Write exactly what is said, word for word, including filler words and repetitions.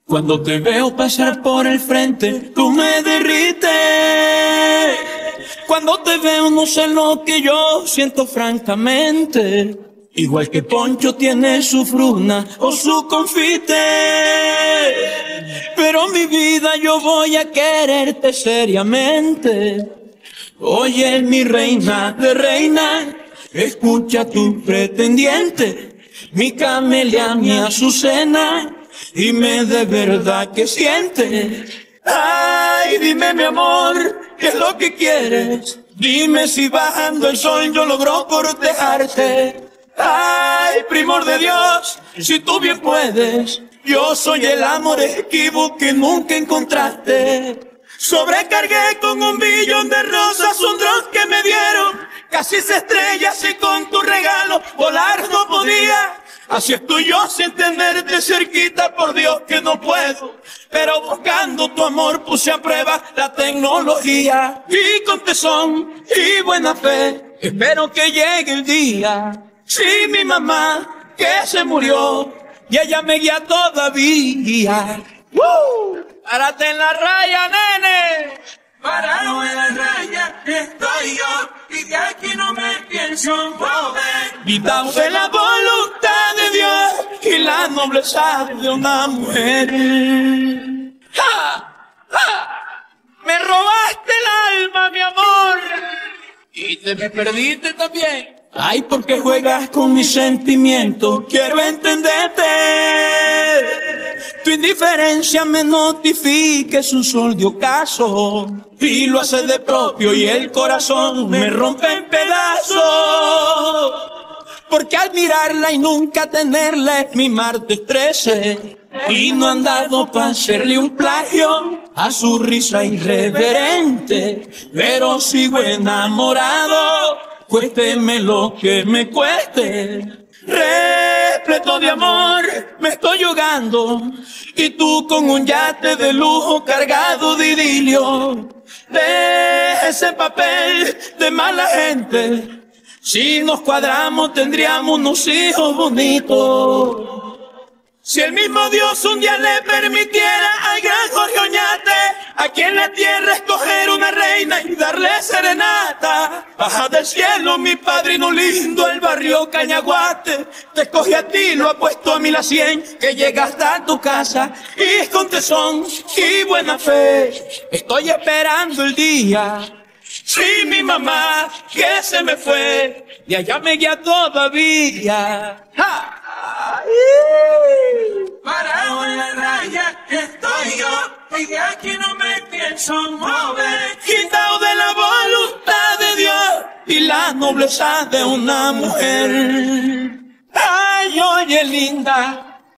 Cuando te veo pasar por el frente, tú me derrites. Cuando te veo no sé lo que yo siento francamente. Igual que Poncho tiene su fruna o su confite. Pero mi vida yo voy a quererte seriamente. Oye mi reina de reina, escucha a tu pretendiente, mi camelia, mi azucena. Dime de verdad qué sientes. Ay, dime mi amor, ¿qué es lo que quieres? Dime si bajando el sol yo logro cortejarte. Ay, primor de Dios, si tú bien puedes, yo soy el amor esquivo que nunca encontraste. Sobrecargué con un billón de rosas un dron que me dieron. Casi se estrella así con tu regalo, volar no podía. Así estoy yo sin tenerte cerquita, por Dios que no puedo. Pero buscando tu amor puse a prueba la tecnología. Y con tesón y buena fe espero que llegue el día. Sí, mi mamá que se murió y ella me guía todavía. ¡Woo! ¡Párate en la raya, nene! Parado en la raya estoy yo y de aquí no me pienso mover. Vitao de la voluntad de Dios y la nobleza de una mujer. ¡Ja! ¡Ja! Me robaste el alma, mi amor, y te me perdiste también. Ay, porque juegas con mis sentimientos, quiero entenderte. Tu indiferencia me notifica, es un sol de ocaso, y lo hace de propio y el corazón me rompe en pedazos. Porque al mirarla y nunca tenerla es mi martes trece, y no han dado para hacerle un plagio a su risa irreverente. Pero sigo enamorado, cuésteme lo que me cueste. Repleto de amor me estoy ahogando, y tú con un yate de lujo cargado de idilio. De ese papel de mala gente, si nos cuadramos tendríamos unos hijos bonitos. Si el mismo Dios un día le permitiera al gran Jorge Oñate aquí en la tierra escoger una reina y darle serenata, baja del cielo mi padrino lindo, el barrio Cañaguate te escoge a ti, lo ha puesto a mí la cien, que llega hasta tu casa y con tesón y buena fe estoy esperando el día. Sí, mi mamá que se me fue y allá me guía todavía. ¡Ja! Parado en la raya estoy yo y de aquí no me pienso mover. Quitado de la voluntad de Dios y la nobleza de una mujer. Ay, oye linda,